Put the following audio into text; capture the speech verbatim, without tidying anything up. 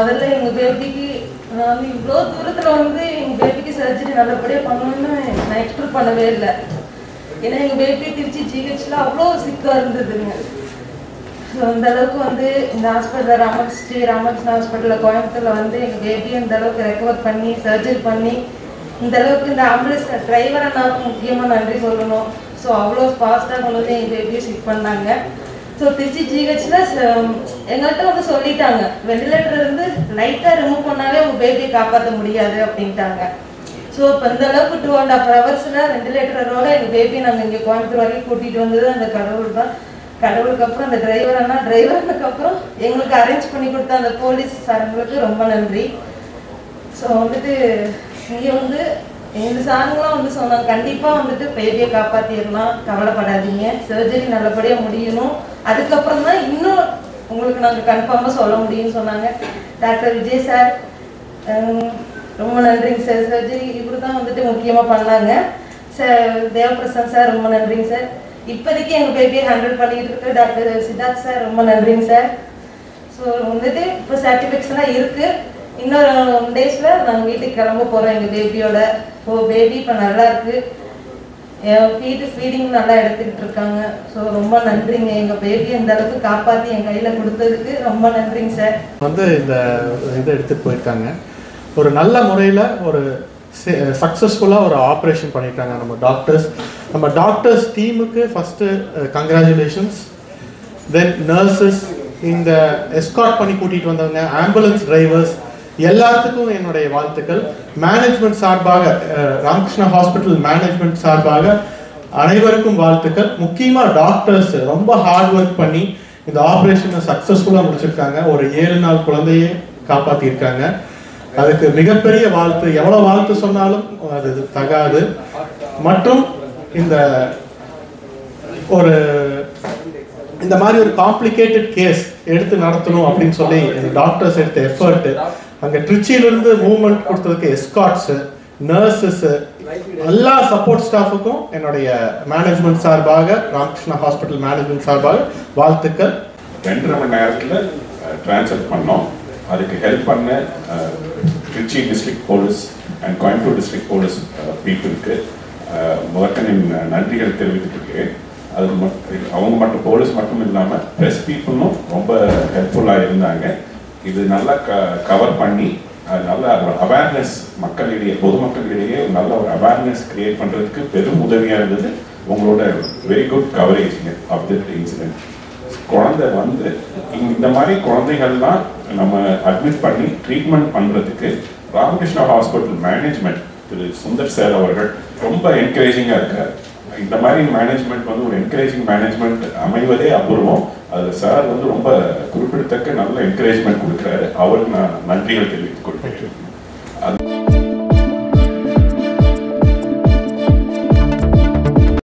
முதல்ல எங்கள் பேபிக்கு நான் இவ்வளோ தூரத்தில் வந்து எங்கள் பேபிக்கு சர்ஜரி நல்லபடியாக பண்ணணும்னு நான் எக்ஸ்பெக்ட் பண்ணவே இல்லை. ஏன்னா எங்கள் பேபி திருச்சி ஜிஹெச்சில் அவ்வளோ சிக்காக இருந்ததுங்க. ஸோ அந்த அளவுக்கு வந்து இந்த ஹாஸ்பிட்டலில் ராமகிருஷ்ண ஸ்ரீ ராமகிருஷ்ண ஹாஸ்பிட்டலில் கோயம்புத்தூரில் வந்து எங்கள் பேபியை இந்த அளவுக்கு ரெக்கவர் பண்ணி சர்ஜரி பண்ணி இந்த அளவுக்கு இந்த ஆம்புலன்ஸ் டிரைவரை நான் முக்கியமாக நன்றி சொல்லணும். ஸோ அவ்வளோ ஃபாஸ்ட்டாக கொண்டு வந்து எங்கள் பேபியை ஷிஃப்ட் பண்ணாங்க. ஸோ திருச்சி ஜிஹெச்சில் எங்கள்கிட்ட வந்து சொல்லிட்டாங்க, வெண்டிலேட்டர் இருந்து லைட்டாக ரிமூவ் பண்ணாலே உங்கள் பேபியை காப்பாற்ற முடியாது அப்படின்ட்டாங்க. ஸோ இப்போ இந்த அளவுக்கு டூ அண்ட் ஹாஃப் ஹவர்ஸில் வெண்டிலேட்டரோட எங்கள் பேபியை நாங்கள் இங்கே கோயம்புத்தூர் வரைக்கும் கூட்டிகிட்டு வந்தது அந்த கடவுள் தான். கடவுளுக்கு அப்புறம் அந்த டிரைவர் அண்ணா டிரைவருக்கு அப்புறம் எங்களுக்கு அரேஞ்ச் பண்ணி கொடுத்த அந்த போலீஸ் சாருங்களுக்கு ரொம்ப நன்றி. ஸோ வந்துட்டு இங்கே வந்து எங்கள் சாருங்களாம் வந்து சொன்னாங்க, கண்டிப்பாக வந்துட்டு பேபியை காப்பாற்றிடலாம், கவலைப்படாதீங்க, சர்ஜரி நல்லபடியாக முடியணும், அதுக்கப்புறம் தான் இன்னும் உங்களுக்கு நாங்கள் கன்ஃபார்மாக சொல்ல முடியும்னு சொன்னாங்க. டாக்டர் விஜய் சார் ரொம்ப நன்றிங்க சார். சர்ஜரி இப்படி தான் வந்துட்டு முக்கியமாக பண்ணாங்க சார். தேவபிரசாத் சார் ரொம்ப நன்றிங்க சார். இப்போதைக்கு எங்கள் பேபியை ஹேண்டில் பண்ணிக்கிட்டு இருக்க டாக்டர் சித்தார்த் சார் ரொம்ப நன்றிங்க சார். ஸோ வந்துட்டு இப்போ சர்டிஃபிகேட்ஸ்லாம் இருக்குது. இன்னொரு ஒன் டேஸில் நாங்கள் வீட்டுக்கு கிளம்ப போகிறோம் எங்கள் பேபியோட. ஸோ பேபி இப்போ நல்லா இருக்குது, ஃபீடு ஃபீடிங் நல்லா எடுத்துக்கிட்டு இருக்காங்க. ஸோ ரொம்ப நன்றிங்க, எங்கள் பேபியை இந்த அளவுக்கு காப்பாற்றி என் கையில் கொடுத்ததுக்கு ரொம்ப நன்றிங்க சார். வந்து இந்த இதை எடுத்துகிட்டு போயிருக்காங்க, ஒரு நல்ல முறையில் ஒரு சக்ஸஸ்ஃபுல்லாக ஒரு ஆப்ரேஷன் பண்ணியிருக்காங்க நம்ம டாக்டர்ஸ். நம்ம டாக்டர்ஸ் டீமுக்கு ஃபஸ்ட்டு கங்க்ராச்சுலேஷன்ஸ். தென் நர்சஸ், இந்த எஸ்கார்ட் பண்ணி கூட்டிகிட்டு வந்தவங்க, ஆம்புலன்ஸ் டிரைவர்ஸ் எல்லாத்துக்கும் என்னுடைய வாழ்த்துக்கள். மேனேஜ்மெண்ட் சார்பாக, ராமகிருஷ்ணா ஹாஸ்பிட்டல் மேனேஜ்மெண்ட் சார்பாக அனைவருக்கும் வாழ்த்துக்கள். முக்கியமாக டாக்டர்ஸ் ரொம்ப ஹார்ட் ஒர்க் பண்ணி இந்த ஆப்ரேஷனை சக்ஸஸ்ஃபுல்லாக முடிச்சிருக்காங்க. ஒரு ஏழு நாள் குழந்தையே காப்பாற்றியிருக்காங்க. அதுக்கு மிகப்பெரிய வாழ்த்து, எவ்வளோ வாழ்த்து சொன்னாலும் அது தகாது. மற்றும் இந்த ஒரு இந்த மாதிரி ஒரு காம்ப்ளிகேட்டட் கேஸ் எடுத்து நடத்தணும் அப்படின்னு சொல்லி இந்த டாக்டர்ஸ் எடுத்த எஃபர்ட்டு, அங்கே ட்ரிச்சியிலிருந்து மூவ்மெண்ட் கொடுத்ததுக்கு எஸ்கார்ட்ஸு, நர்சஸ்ஸு, எல்லா சப்போர்ட் ஸ்டாஃபுக்கும் என்னுடைய மேனேஜ்மெண்ட் சார்பாக, ராமகிருஷ்ணா ஹாஸ்பிட்டல் மேனேஜ்மெண்ட் சார்பாக வாழ்த்துக்கள். ரெண்டரை மணி நேரத்தில் ட்ரான்ஸ்ஃபர் பண்ணோம். அதுக்கு ஹெல்ப் பண்ண Trichy district police and Coimbatore district police பீப்புளுக்கு முதற்கனின் நன்றிகள் தெரிவித்துருக்கேன். அது மட்டும் அவங்க மட்டும் போலீஸ் மட்டும் இல்லாமல் ப்ரெஸ் பீப்புளும் ரொம்ப ஹெல்ப்ஃபுல்லாக இருந்தாங்க. இது நல்லா க கவர் பண்ணி நல்ல அவேர்னஸ் மக்களிடையே, பொதுமக்களிடையே நல்ல ஒரு அவேர்னஸ் கிரியேட் பண்ணுறதுக்கு பெரும் உதவியாக இருந்தது உங்களோட வெரி குட் கவரேஜிங்க ஆஃப் தி இன்சிடென்ட். குழந்தை வந்து இந்த மாதிரி குழந்தைகள்லாம் நம்ம அட்மிட் பண்ணி ட்ரீட்மெண்ட் பண்ணுறதுக்கு ராமகிருஷ்ணா ஹாஸ்பிட்டல் மேனேஜ்மெண்ட் திரு சுந்தர் சார் அவர்கள் ரொம்ப என்கரேஜிங்காக இருக்கார். இந்த மாதிரி மேனேஜ்மெண்ட் வந்து ஒரு என்கரேஜிங் மேனேஜ்மெண்ட் அமைவதே அபூர்வம். அதில் சார் வந்து ரொம்ப குறிப்பிடத்தக்க நல்ல என்கரேஜ்மெண்ட் கொடுக்குறாரு. அவருக்கு நான் நன்றிகள் தெரிவித்துக் கொள்கிறேன்.